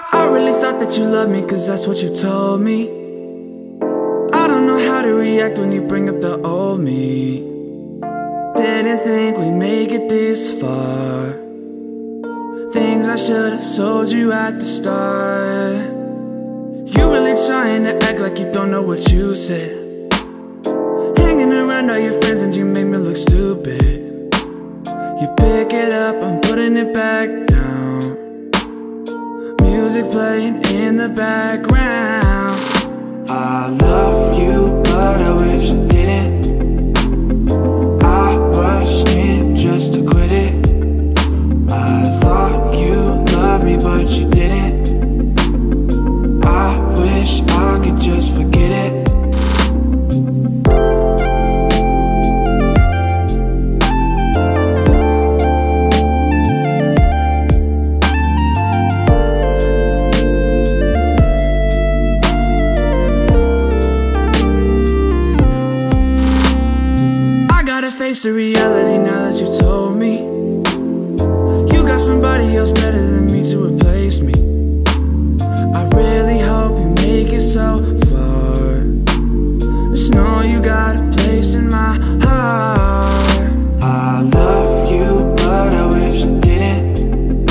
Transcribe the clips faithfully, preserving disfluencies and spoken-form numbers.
I really thought that you loved me, cause that's what you told me. I don't know how to react when you bring up the old me. Didn't think we'd make it this far. Things I should've told you at the start. You really trying to act like you don't know what you said. Hanging around all your friends and you make me look stupid. You pick it up, I'm putting it back down. Music playing in the background. I love you, but I wish I didn't. I rushed in just to quit it. I thought you loved me, but you didn't. I wish I could just forget it. Face the reality now that you told me. You got somebody else better than me to replace me. I really hope you make it so far. Just know you got a place in my heart. I love you, but I wish I didn't.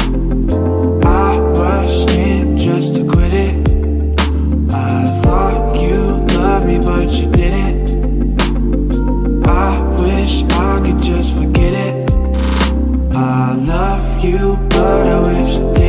I rushed in just to quit it. I thought you loved me, but you didn't. I wish I could just forget it. I love you, but I wish I didn't.